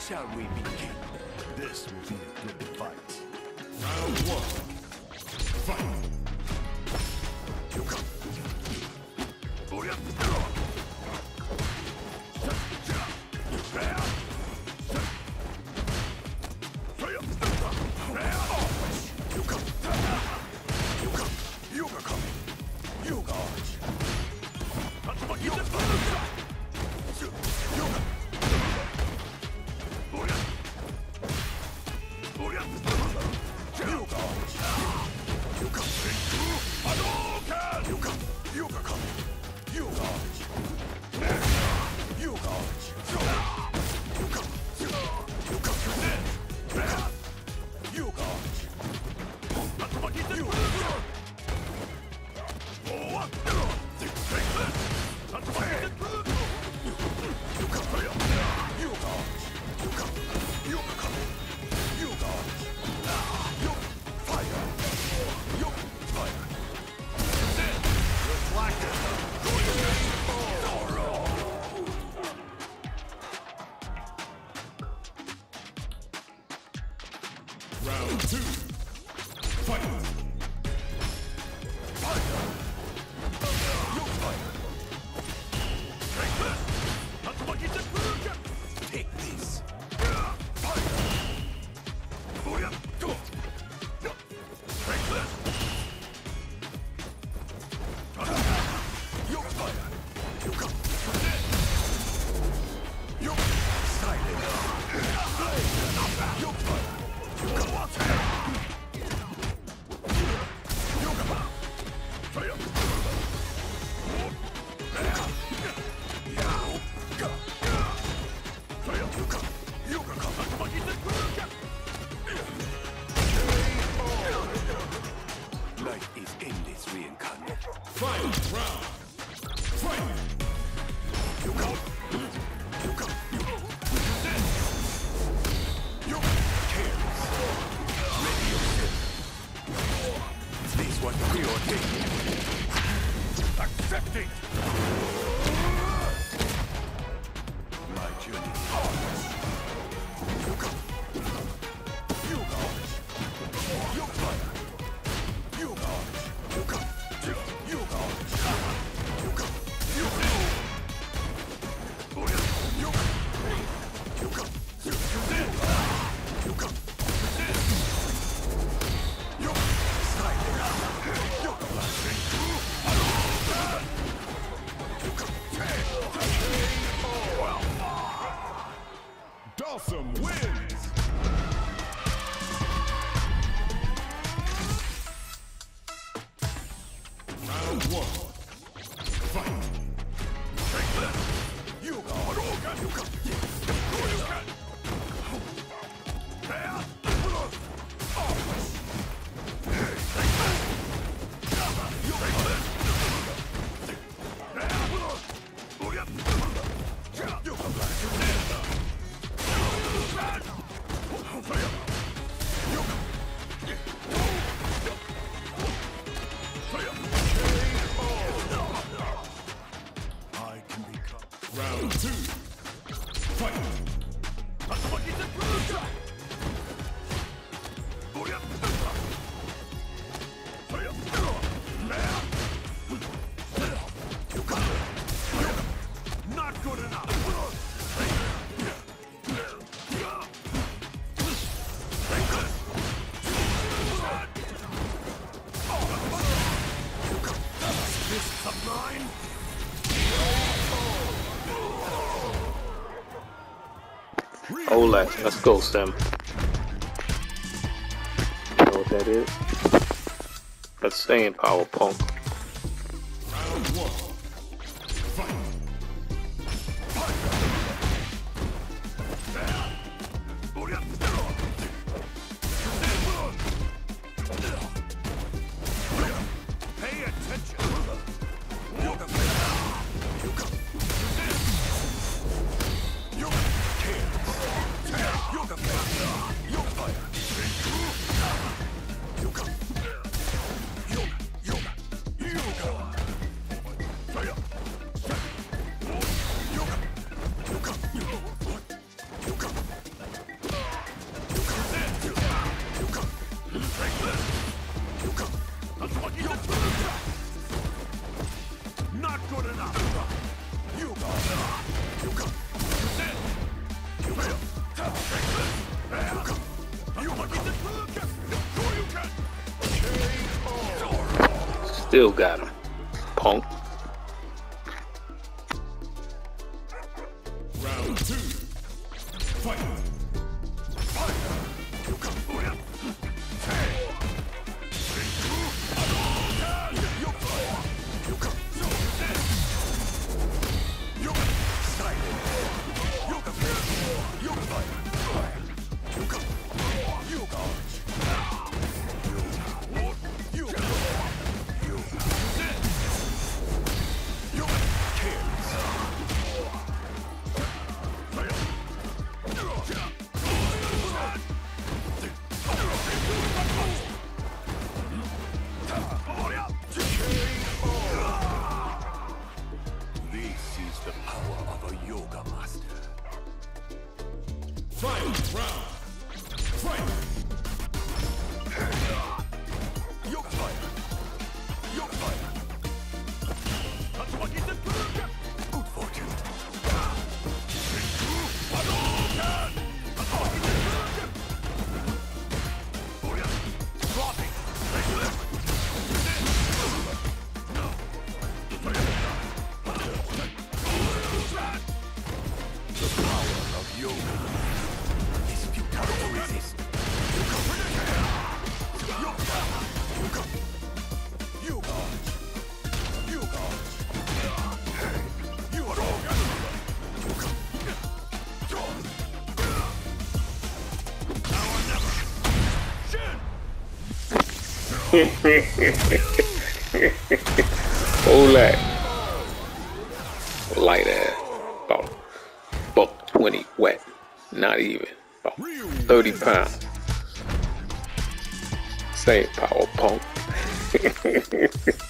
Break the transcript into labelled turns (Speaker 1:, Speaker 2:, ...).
Speaker 1: shall we begin? This will be a good fight.
Speaker 2: Round one. Fight.
Speaker 1: You come.
Speaker 2: Round two. Fight.
Speaker 1: Take this. Life is endless, reincarnate.
Speaker 2: Final round. Fight.
Speaker 1: You go. You go. You cares. Ready yourself. This was preordained. Accept it. My journey. You go. You go. You fire. You go. You go. You go. You go. You go.
Speaker 2: Dawson wins. Round one. Fight.
Speaker 1: You go. You go. I can become.
Speaker 2: Round two. Fight.
Speaker 1: Not good enough. This of mine.
Speaker 3: Ole, let's go, Sim. You know what that is? That's staying power, punk.
Speaker 2: Round one. Fight.
Speaker 1: Pay attention.
Speaker 3: Still got him, punk.
Speaker 2: Round 2. Fight. Final round. Fight!
Speaker 1: Yoke fire! Yoke fire! Good fortune! Flopping! The power of yoga is futile to resist. You dodge. You dodge. You are all now or never.
Speaker 3: Hold that. Light ass. About $120 wet. Not even. About 30 pounds. Same power, punk.